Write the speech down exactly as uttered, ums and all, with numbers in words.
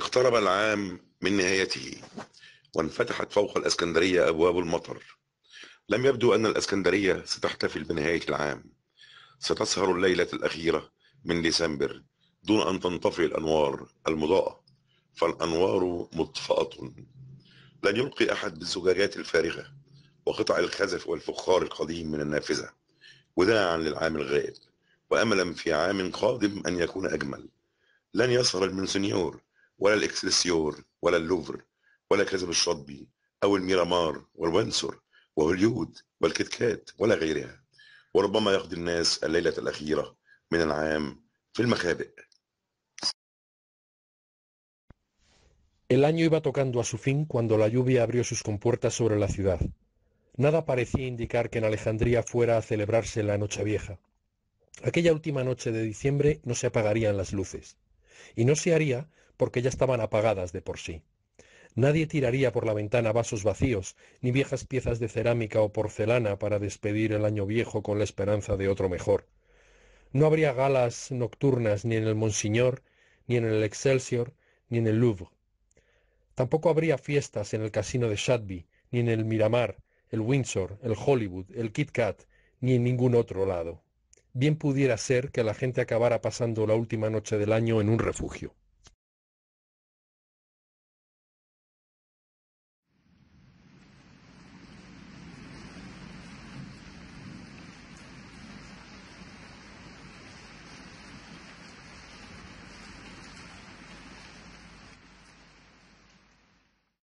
اقترب العام من نهايته، وانفتحت فوق الإسكندرية أبواب المطر. لم يبدو أن الإسكندرية ستحتفل بنهاية العام. ستسهر الليلة الأخيرة من ديسمبر دون أن تنطفئ الأنوار المضاءة، فالأنوار مطفأة. لن يلقي أحد بالزجاجات الفارغة وقطع الخزف والفخار القديم من النافذة، وداعا للعام الغائب وأملا في عام قادم أن يكون أجمل. لن يسهر المنسنيور ولا الإكسلسيور ولا اللوفر ولا كذب الشطبي أو الميرامار والوينسور وهوليود والكتكات ولا غيرها، وربما يقضي الناس الليلة الأخيرة من العام في المخابئ. El año iba tocando a su fin cuando la lluvia abrió sus compuertas sobre la ciudad. Nada parecía indicar que en Alejandría fuera a celebrarse la Nochevieja. Aquella última noche de diciembre no se apagarían las luces. Y no se haría porque ya estaban apagadas de por sí. Nadie tiraría por la ventana vasos vacíos, ni viejas piezas de cerámica o porcelana para despedir el año viejo con la esperanza de otro mejor. No habría galas nocturnas ni en el Monsignor, ni en el Excelsior, ni en el Louvre. Tampoco habría fiestas en el casino de Shadby, ni en el Miramar, el Windsor, el Hollywood, el Kit Kat, ni en ningún otro lado. Bien pudiera ser que la gente acabara pasando la última noche del año en un refugio.